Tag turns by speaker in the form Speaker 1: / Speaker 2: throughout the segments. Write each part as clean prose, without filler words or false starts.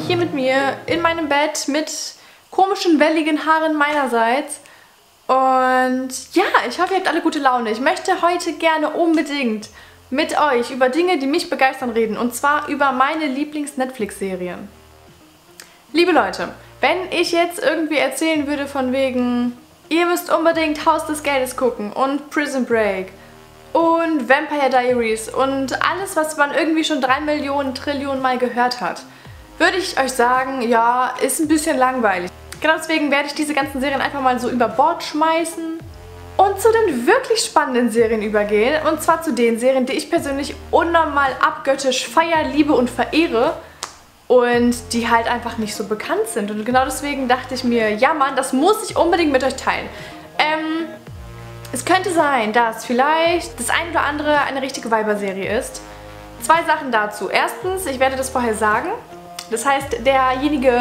Speaker 1: hier mit mir in meinem Bett mit komischen, welligen Haaren meinerseits. Und ja, ich hoffe, ihr habt alle gute Laune. Ich möchte heute gerne unbedingt mit euch über Dinge, die mich begeistern, reden. Und zwar über meine Lieblings-Netflix-Serien. Liebe Leute, wenn ich jetzt irgendwie erzählen würde von wegen, ihr müsst unbedingt Haus des Geldes gucken und Prison Break und Vampire Diaries und alles, was man irgendwie schon 3 Millionen Trillionen Mal gehört hat, würde ich euch sagen, ja, ist ein bisschen langweilig. Genau deswegen werde ich diese ganzen Serien einfach mal so über Bord schmeißen und zu den wirklich spannenden Serien übergehen. Und zwar zu den Serien, die ich persönlich unnormal abgöttisch feiere, liebe und verehre und die halt einfach nicht so bekannt sind. Und genau deswegen dachte ich mir, ja Mann, das muss ich unbedingt mit euch teilen. Es könnte sein, dass vielleicht das ein oder andere eine richtige Weiberserie ist. 2 Sachen dazu. Erstens, ich werde das vorher sagen. Das heißt, der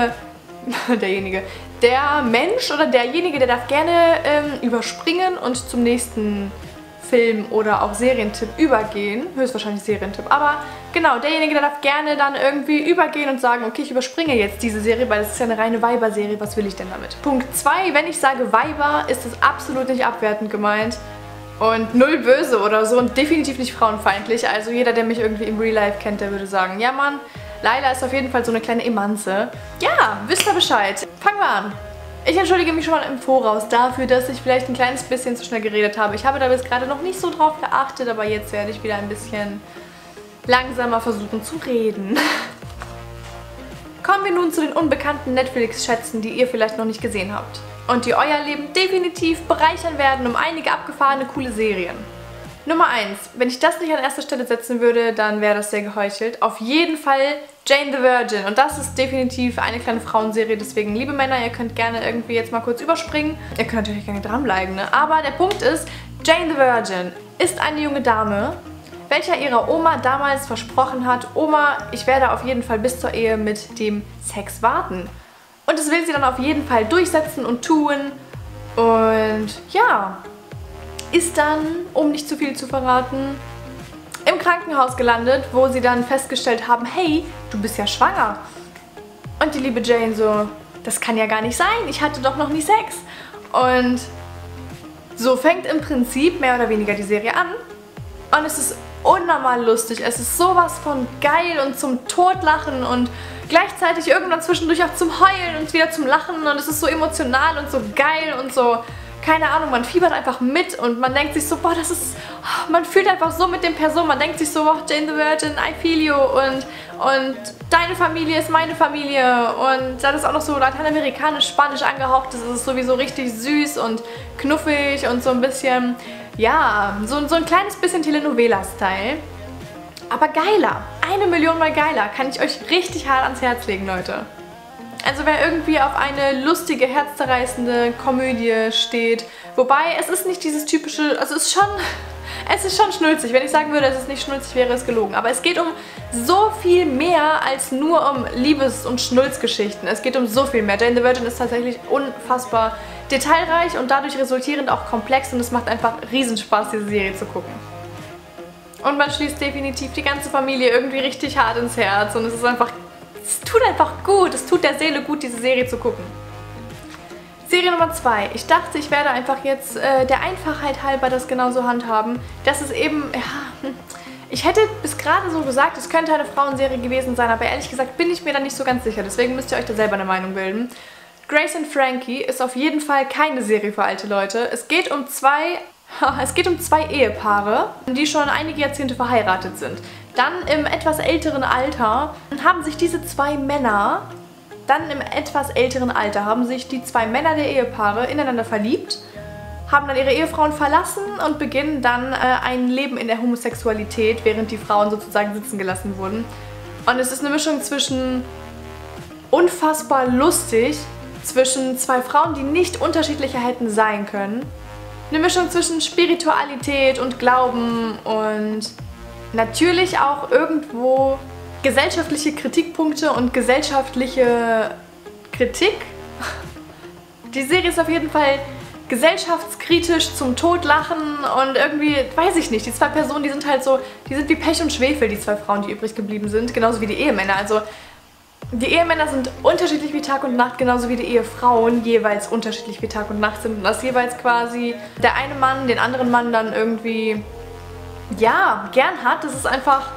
Speaker 1: Mensch oder derjenige, der darf gerne überspringen und zum nächsten Film oder auch Serientipp übergehen. Höchstwahrscheinlich Serientipp. Aber genau, derjenige, der darf gerne dann irgendwie übergehen und sagen, okay, ich überspringe jetzt diese Serie, weil das ist ja eine reine Weiber-Serie. Was will ich denn damit? Punkt 2, wenn ich sage Weiber, ist das absolut nicht abwertend gemeint. Und null böse oder so und definitiv nicht frauenfeindlich. Also jeder, der mich irgendwie im Real Life kennt, der würde sagen, ja Mann, Laila ist auf jeden Fall so eine kleine Emanze. Ja, wisst ihr Bescheid. Fangen wir an. Ich entschuldige mich schon mal im Voraus dafür, dass ich vielleicht ein kleines bisschen zu schnell geredet habe. Ich habe da bis gerade noch nicht so drauf geachtet, aber jetzt werde ich wieder ein bisschen langsamer versuchen zu reden. Kommen wir nun zu den unbekannten Netflix-Schätzen, die ihr vielleicht noch nicht gesehen habt. Und die euer Leben definitiv bereichern werden um einige abgefahrene, coole Serien. Nummer 1. Wenn ich das nicht an erster Stelle setzen würde, dann wäre das sehr geheuchelt. Auf jeden Fall Jane the Virgin. Und das ist definitiv eine kleine Frauenserie. Deswegen, liebe Männer, ihr könnt gerne irgendwie jetzt mal kurz überspringen. Ihr könnt natürlich gerne dranbleiben, ne? Aber der Punkt ist, Jane the Virgin ist eine junge Dame, welcher ihrer Oma damals versprochen hat, Oma, ich werde auf jeden Fall bis zur Ehe mit dem Sex warten. Und das will sie dann auf jeden Fall durchsetzen und tun. Und ja, ist dann, um nicht zu viel zu verraten, im Krankenhaus gelandet, wo sie dann festgestellt haben, hey, du bist ja schwanger. Und die liebe Jane so, das kann ja gar nicht sein, ich hatte doch noch nie Sex. Und so fängt im Prinzip mehr oder weniger die Serie an. Und es ist unnormal lustig, es ist sowas von geil und zum Totlachen und gleichzeitig irgendwann zwischendurch auch zum Heulen und wieder zum Lachen und es ist so emotional und so geil und so, keine Ahnung, man fiebert einfach mit und man denkt sich so, boah, das ist, man fühlt einfach so mit den Personen, man denkt sich so, boah, Jane the Virgin, I feel you und deine Familie ist meine Familie und dann ist auch noch so lateinamerikanisch, spanisch angehaucht, das ist sowieso richtig süß und knuffig und so ein bisschen, ja, so ein kleines bisschen Telenovela-Style. Aber geiler, 1 Million Mal geiler, kann ich euch richtig hart ans Herz legen, Leute. Also wer irgendwie auf eine lustige, herzzerreißende Komödie steht, wobei es ist nicht dieses typische, also es ist schon schnulzig. Wenn ich sagen würde, es ist nicht schnulzig, wäre es gelogen. Aber es geht um so viel mehr als nur um Liebes- und Schnulzgeschichten. Es geht um so viel mehr. Jane the Virgin ist tatsächlich unfassbar detailreich und dadurch resultierend auch komplex und es macht einfach Riesenspaß, diese Serie zu gucken. Und man schließt definitiv die ganze Familie irgendwie richtig hart ins Herz und es ist einfach, es tut einfach gut, es tut der Seele gut, diese Serie zu gucken. Serie Nummer 2. Ich dachte, ich werde einfach jetzt der Einfachheit halber das genauso handhaben. Das ist eben, ja, ich hätte bis gerade so gesagt, es könnte eine Frauenserie gewesen sein, aber ehrlich gesagt bin ich mir da nicht so ganz sicher, deswegen müsst ihr euch da selber eine Meinung bilden. Grace and Frankie ist auf jeden Fall keine Serie für alte Leute. Es geht um zwei Ehepaare, die schon einige Jahrzehnte verheiratet sind. Dann im etwas älteren Alter haben sich die zwei Männer der Ehepaare ineinander verliebt, haben dann ihre Ehefrauen verlassen und beginnen dann ein Leben in der Homosexualität, während die Frauen sozusagen sitzen gelassen wurden. Und es ist eine Mischung zwischen unfassbar lustig, zwischen 2 Frauen, die nicht unterschiedlicher hätten sein können. Eine Mischung zwischen Spiritualität und Glauben und natürlich auch irgendwo gesellschaftliche Kritikpunkte und gesellschaftliche Kritik. Die Serie ist auf jeden Fall gesellschaftskritisch zum Totlachen und irgendwie, weiß ich nicht, die 2 Personen, die sind halt so, die sind wie Pech und Schwefel, die 2 Frauen, die übrig geblieben sind, genauso wie die Ehemänner. Also Die Ehemänner sind unterschiedlich wie Tag und Nacht, genauso wie die Ehefrauen jeweils unterschiedlich wie Tag und Nacht sind. Und dass jeweils quasi der eine Mann den anderen Mann dann irgendwie, ja, gern hat. Das ist einfach...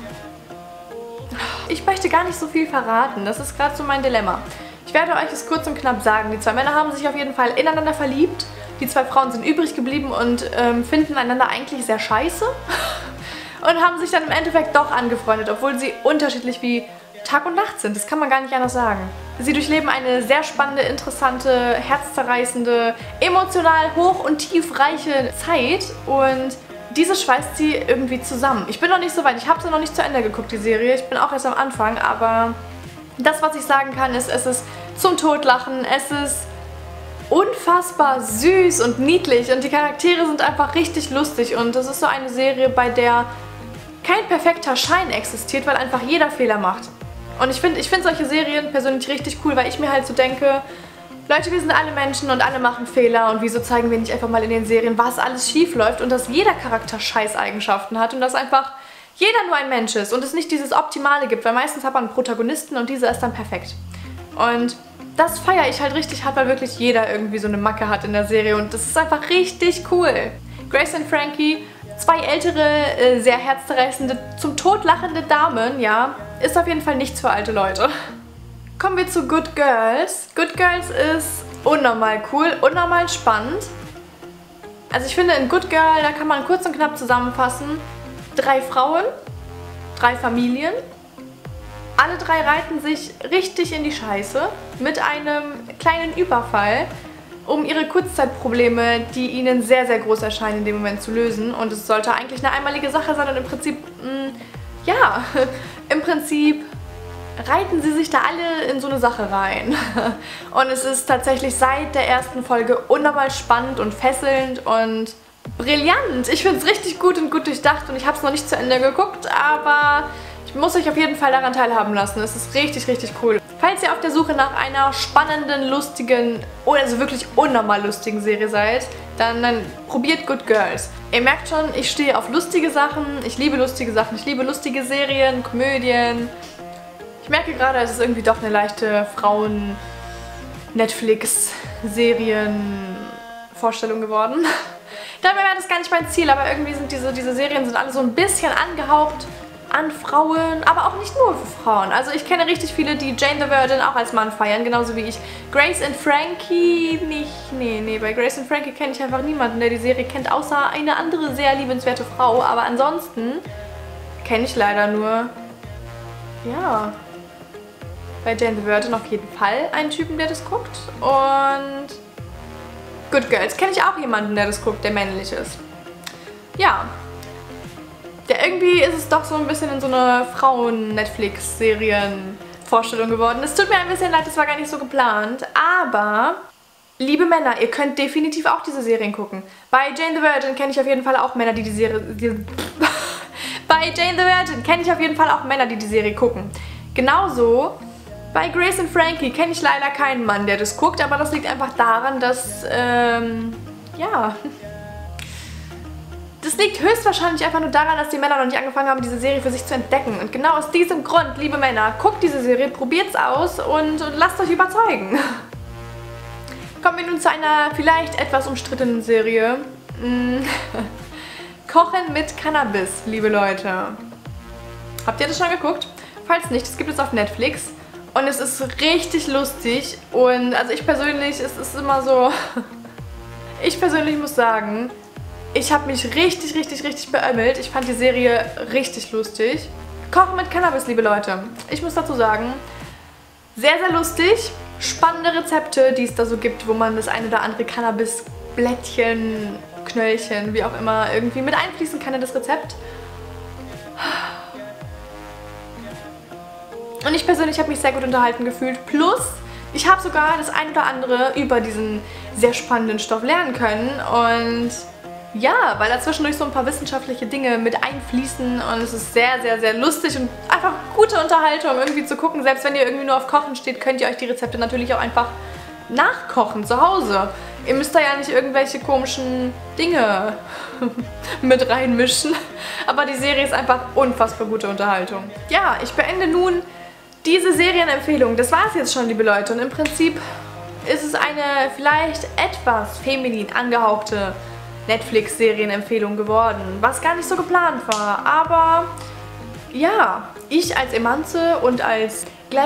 Speaker 1: Ich möchte gar nicht so viel verraten. Das ist gerade so mein Dilemma. Ich werde euch es kurz und knapp sagen. Die zwei Männer haben sich auf jeden Fall ineinander verliebt. Die zwei Frauen sind übrig geblieben und finden einander eigentlich sehr scheiße. Und haben sich dann im Endeffekt doch angefreundet, obwohl sie unterschiedlich wie Tag und Nacht sind. Das kann man gar nicht anders sagen. Sie durchleben eine sehr spannende, interessante, herzzerreißende, emotional hoch- und tiefreiche Zeit und diese schweißt sie irgendwie zusammen. Ich bin noch nicht so weit, ich habe sie noch nicht zu Ende geguckt, die Serie. Ich bin auch erst am Anfang, aber das, was ich sagen kann, ist, es ist zum Totlachen, es ist unfassbar süß und niedlich und die Charaktere sind einfach richtig lustig und das ist so eine Serie, bei der kein perfekter Schein existiert, weil einfach jeder Fehler macht. Und ich finde solche Serien persönlich richtig cool, weil ich mir halt so denke, Leute, wir sind alle Menschen und alle machen Fehler und wieso zeigen wir nicht einfach mal in den Serien, was alles schief läuft und dass jeder Charakter Scheißeigenschaften hat und dass einfach jeder nur ein Mensch ist und es nicht dieses Optimale gibt, weil meistens hat man einen Protagonisten und dieser ist dann perfekt. Und das feiere ich halt richtig hart, weil wirklich jeder irgendwie so eine Macke hat in der Serie und das ist einfach richtig cool. Grace und Frankie, zwei ältere, sehr herzzerreißende, zum Tod lachende Damen, ja, ist auf jeden Fall nichts für alte Leute. Kommen wir zu Good Girls. Good Girls ist unnormal cool, unnormal spannend. Also ich finde, in Good Girl, da kann man kurz und knapp zusammenfassen, 3 Frauen, 3 Familien, alle 3 reiten sich richtig in die Scheiße mit einem kleinen Überfall, um ihre Kurzzeitprobleme, die ihnen sehr, sehr groß erscheinen, in dem Moment zu lösen. Und es sollte eigentlich eine einmalige Sache sein und im Prinzip, ja, im Prinzip reiten sie sich da alle in so eine Sache rein. Und es ist tatsächlich seit der ersten Folge unnormal spannend und fesselnd und brillant. Ich finde es richtig gut und gut durchdacht und ich habe es noch nicht zu Ende geguckt, aber ich muss euch auf jeden Fall daran teilhaben lassen. Es ist richtig, richtig cool. Falls ihr auf der Suche nach einer spannenden, lustigen, also wirklich unnormal lustigen Serie seid, dann probiert Good Girls. Ihr merkt schon, ich stehe auf lustige Sachen, ich liebe lustige Sachen, ich liebe lustige Serien, Komödien. Ich merke gerade, es ist irgendwie doch eine leichte Frauen-Netflix-Serien-Vorstellung geworden. Dabei war das gar nicht mein Ziel, aber irgendwie sind diese Serien sind alle so ein bisschen angehaucht an Frauen, aber auch nicht nur für Frauen. Also ich kenne richtig viele, die Jane the Virgin auch als Mann feiern, genauso wie ich. Grace and Frankie nicht. Nee, bei Grace and Frankie kenne ich einfach niemanden, der die Serie kennt, außer eine andere sehr liebenswerte Frau. Aber ansonsten kenne ich leider nur, ja, bei Jane the Virgin auf jeden Fall einen Typen, der das guckt. Und Good Girls kenne ich auch jemanden, der das guckt, der männlich ist. Ja. Ja, irgendwie ist es doch so ein bisschen in so eine Frauen-Netflix-Serien-Vorstellung geworden. Es tut mir ein bisschen leid, das war gar nicht so geplant. Aber, liebe Männer, ihr könnt definitiv auch diese Serien gucken. Bei Jane the Virgin kenne ich auf jeden Fall auch Männer, die die Serie... Bei Jane the Virgin kenne ich auf jeden Fall auch Männer, die die Serie gucken. Genauso... Bei Grace and Frankie kenne ich leider keinen Mann, der das guckt, aber das liegt einfach daran, dass, ja, das liegt höchstwahrscheinlich einfach nur daran, dass die Männer noch nicht angefangen haben, diese Serie für sich zu entdecken. Und genau aus diesem Grund, liebe Männer, guckt diese Serie, probiert's aus und lasst euch überzeugen. Kommen wir nun zu einer vielleicht etwas umstrittenen Serie. Kochen mit Cannabis, liebe Leute. Habt ihr das schon geguckt? Falls nicht, es gibt es auf Netflix. Und es ist richtig lustig und also ich persönlich, es ist immer so, ich persönlich muss sagen, ich habe mich richtig beömmelt. Ich fand die Serie richtig lustig. Kochen mit Cannabis, liebe Leute. Ich muss dazu sagen, sehr, sehr lustig. Spannende Rezepte, die es da so gibt, wo man das ein oder andere Cannabis-Blättchen, Knöllchen, wie auch immer, irgendwie mit einfließen kann in das Rezept. Und ich persönlich habe mich sehr gut unterhalten gefühlt. Plus, ich habe sogar das ein oder andere über diesen sehr spannenden Stoff lernen können. Und ja, weil da zwischendurch so ein paar wissenschaftliche Dinge mit einfließen. Und es ist sehr, sehr lustig und einfach gute Unterhaltung irgendwie zu gucken. Selbst wenn ihr irgendwie nur auf Kochen steht, könnt ihr euch die Rezepte natürlich auch einfach nachkochen zu Hause. Ihr müsst da ja nicht irgendwelche komischen Dinge mit reinmischen. Aber die Serie ist einfach unfassbar gute Unterhaltung. Ja, ich beende nun Diese Serienempfehlung, das war es jetzt schon, liebe Leute. Und im Prinzip ist es eine vielleicht etwas feminin angehauchte Netflix-Serienempfehlung geworden, was gar nicht so geplant war. Aber ja, ich als Emanze und als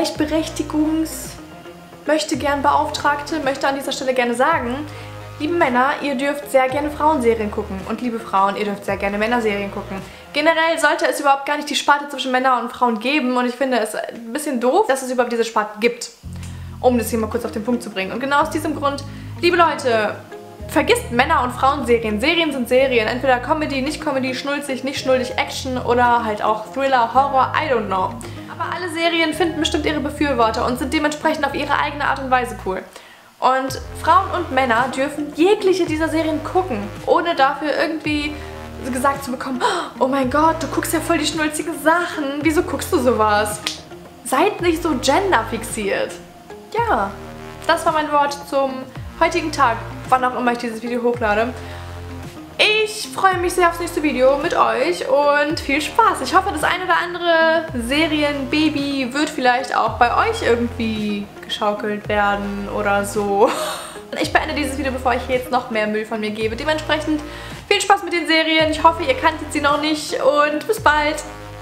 Speaker 1: Gleichberechtigungs-Möchte-Gern-Beauftragte möchte an dieser Stelle gerne sagen, liebe Männer, ihr dürft sehr gerne Frauenserien gucken. Und liebe Frauen, ihr dürft sehr gerne Männerserien gucken. Generell sollte es überhaupt gar nicht die Sparte zwischen Männern und Frauen geben. Und ich finde es ein bisschen doof, dass es überhaupt diese Sparte gibt. Um das hier mal kurz auf den Punkt zu bringen. Und genau aus diesem Grund, liebe Leute, vergisst Männer- und Frauenserien. Serien sind Serien. Entweder Comedy, nicht Comedy, schnulzig, nicht schnulzig, Action oder halt auch Thriller, Horror, I don't know. Aber alle Serien finden bestimmt ihre Befürworter und sind dementsprechend auf ihre eigene Art und Weise cool. Und Frauen und Männer dürfen jegliche dieser Serien gucken, ohne dafür irgendwie gesagt zu bekommen, oh mein Gott, du guckst ja voll die schnulzigen Sachen, wieso guckst du sowas? Seid nicht so genderfixiert. Ja, das war mein Wort zum heutigen Tag, wann auch immer ich dieses Video hochlade. Ich freue mich sehr aufs nächste Video mit euch und viel Spaß. Ich hoffe, das ein oder andere Serienbaby wird vielleicht auch bei euch irgendwie geschaukelt werden oder so. Ich beende dieses Video, bevor ich jetzt noch mehr Müll von mir gebe. Dementsprechend viel Spaß mit den Serien. Ich hoffe, ihr kanntet sie noch nicht und bis bald.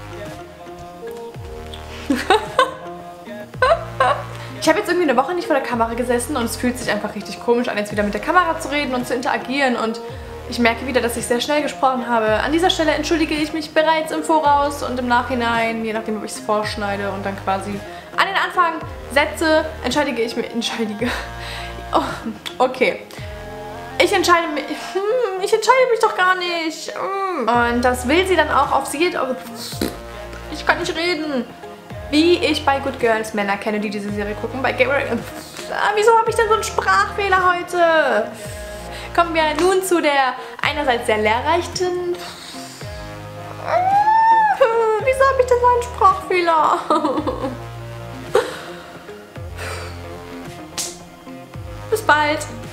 Speaker 1: Ich habe jetzt irgendwie eine Woche nicht vor der Kamera gesessen und es fühlt sich einfach richtig komisch an, jetzt wieder mit der Kamera zu reden und zu interagieren und ich merke wieder, dass ich sehr schnell gesprochen habe. An dieser Stelle entschuldige ich mich bereits im Voraus und im Nachhinein, je nachdem, ob ich es vorschneide und dann quasi an den Anfang setze, entschuldige ich mich. Oh, okay. Ich entscheide mich doch gar nicht. Und das will sie dann auch auf sie. Ich kann nicht reden. Wie ich bei Good Girls Männer kenne, die diese Serie gucken. Bei Gabriel. Wieso habe ich denn so einen Sprachfehler heute? Kommen wir nun zu der einerseits sehr lehrreichen. Wieso habe ich denn so einen Sprachfehler? Bis bald.